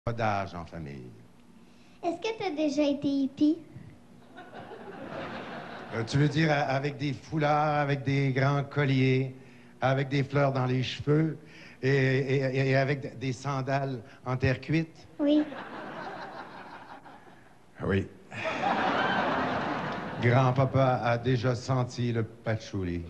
Pas d'âge en famille. Est-ce que tu as déjà été hippie? Tu veux dire avec des foulards, avec des grands colliers, avec des fleurs dans les cheveux et avec des sandales en terre cuite? Oui. Oui. Grand-papa a déjà senti le patchouli.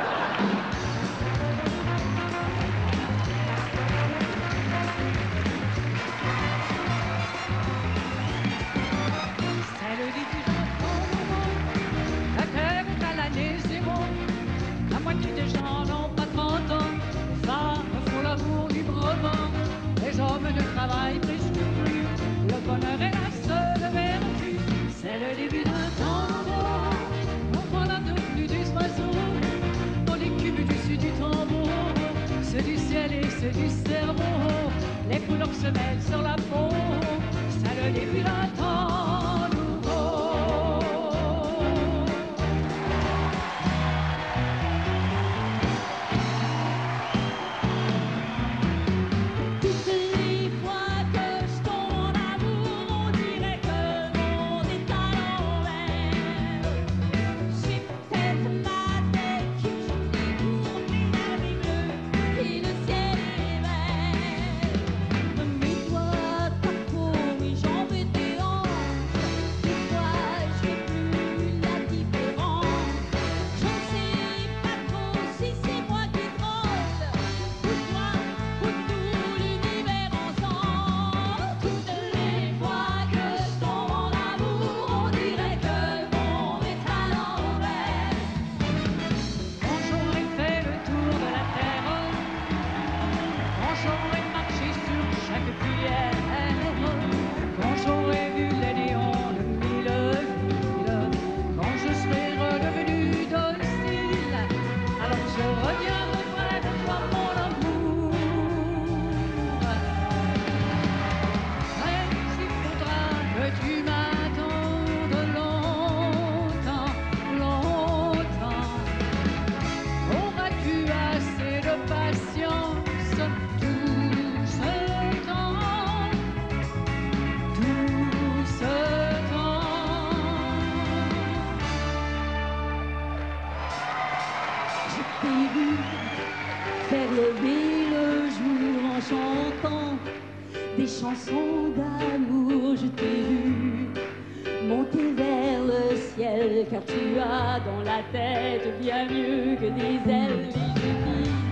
C'est le début d'un grand moment. La terre est à l'année zéro. La moitié des gens n'ont pas 30 ans. Les femmes font l'amour librement. Les hommes ne travaillent presque plus. Le bonheur est la seule vertu. C'est le début d'un temps nouveau. On prend la tenue des oiseaux. Dans les cubes du sud du tambour. Ceux du ciel et ceux du cerveau. Les couleurs se mêlent sur la peau. C'est le début d'un temps nouveau. Toutes les fois que je tombe en amour, on dirait que le monde est à l'envers. J'ai peut-être la tête qui tourne, la vie bleue et le ciel est vert. Mes doigts parcourent mes jambes et tes hanches. Des fois, je fais plus la différence. Je ne sais pas trop si c'est moi qui trotte ou toi ou tout l'univers ensemble. Toutes les fois que je tombe en amour, on dirait que le monde est à l'envers. Quand j'aurai fait le tour de la terre, quand j'aurai marché sur chaque pierre, quand j'aurai vu les néons de mille villes, quand je serai redevenu docile, alors je reviendrai près de toi, mon amour. Mais il faudra que tu m'attendes longtemps, longtemps. Auras-tu assez de patience tout ce temps, tout ce temps? Je t'ai vu faire lever le jour en chantant des chansons d'amour. Je t'ai vu monter vers le ciel, car tu as dans la tête bien mieux que des ailes. Et je dis